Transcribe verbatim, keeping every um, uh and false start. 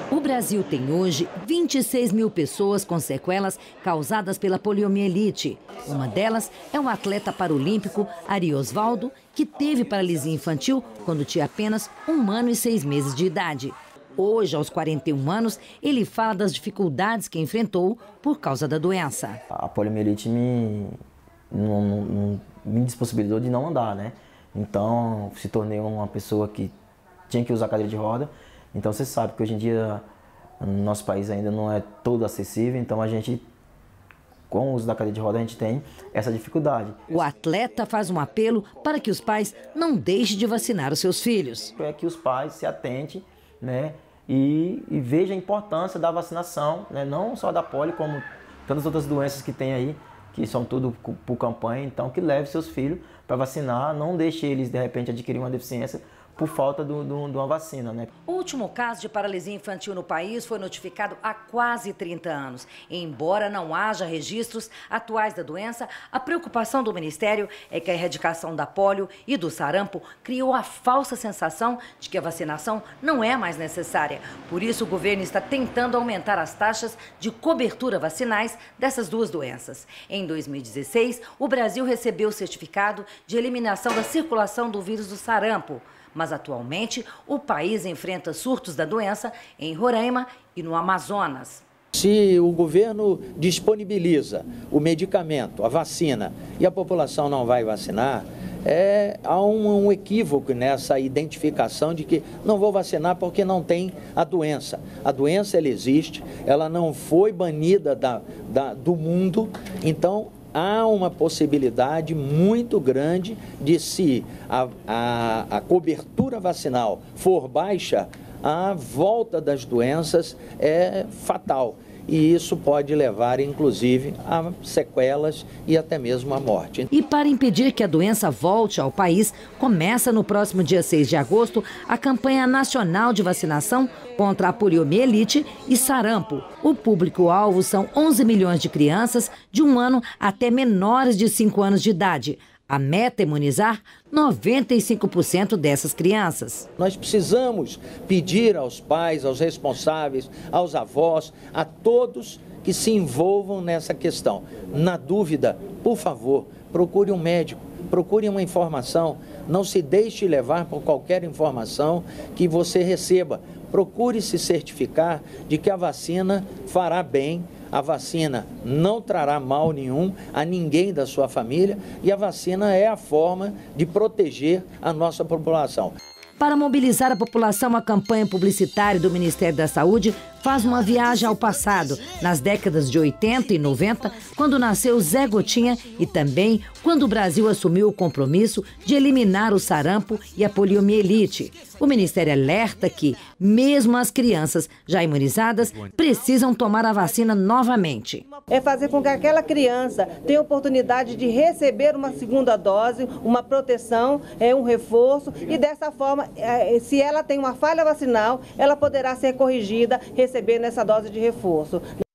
O Brasil tem hoje vinte e seis mil pessoas com sequelas causadas pela poliomielite. Uma delas é o atleta paralímpico Ari Osvaldo, que teve paralisia infantil quando tinha apenas um ano e seis meses de idade. Hoje, aos quarenta e um anos, ele fala das dificuldades que enfrentou por causa da doença. A poliomielite me, não, não, me despossibilitou de não andar, né? Então, se tornei uma pessoa que tinha que usar cadeira de roda. Então, você sabe que hoje em dia, no nosso país ainda não é todo acessível, então a gente, com o uso da cadeira de roda, a gente tem essa dificuldade. O atleta faz um apelo para que os pais não deixem de vacinar os seus filhos. É que os pais se atentem, né, e, e vejam a importância da vacinação, né, não só da polio, como tantas outras doenças que tem aí, que são tudo por campanha. Então, que leve seus filhos para vacinar, não deixe eles, de repente, adquirir uma deficiência por falta do, do, de uma vacina, né? O último caso de paralisia infantil no país foi notificado há quase trinta anos. Embora não haja registros atuais da doença, a preocupação do Ministério é que a erradicação da polio e do sarampo criou a falsa sensação de que a vacinação não é mais necessária. Por isso, o governo está tentando aumentar as taxas de cobertura vacinais dessas duas doenças. Em dois mil e dezesseis, o Brasil recebeu o certificado de eliminação da circulação do vírus do sarampo. Mas, atualmente, o país enfrenta surtos da doença em Roraima e no Amazonas. Se o governo disponibiliza o medicamento, a vacina, e a população não vai vacinar, é, há um, um equívoco nessa identificação de que não vou vacinar porque não tem a doença. A doença, ela existe, ela não foi banida da, da, do mundo, então há uma possibilidade muito grande de, se a, a, a cobertura vacinal for baixa, a volta das doenças é fatal. E isso pode levar, inclusive, a sequelas e até mesmo a morte. E para impedir que a doença volte ao país, começa no próximo dia seis de agosto a campanha nacional de vacinação contra a poliomielite e sarampo. O público-alvo são onze milhões de crianças de um ano até menores de cinco anos de idade. A meta é imunizar noventa e cinco por cento dessas crianças. Nós precisamos pedir aos pais, aos responsáveis, aos avós, a todos que se envolvam nessa questão. Na dúvida, por favor, procure um médico, procure uma informação. Não se deixe levar por qualquer informação que você receba. Procure se certificar de que a vacina fará bem. A vacina não trará mal nenhum a ninguém da sua família e a vacina é a forma de proteger a nossa população. Para mobilizar a população, a campanha publicitária do Ministério da Saúde faz uma viagem ao passado, nas décadas de oitenta e noventa, quando nasceu Zé Gotinha, e também quando o Brasil assumiu o compromisso de eliminar o sarampo e a poliomielite. O Ministério alerta que, mesmo as crianças já imunizadas, precisam tomar a vacina novamente. É fazer com que aquela criança tenha oportunidade de receber uma segunda dose, uma proteção, é um reforço, e dessa forma, se ela tem uma falha vacinal, ela poderá ser corrigida, recebendo essa dose de reforço.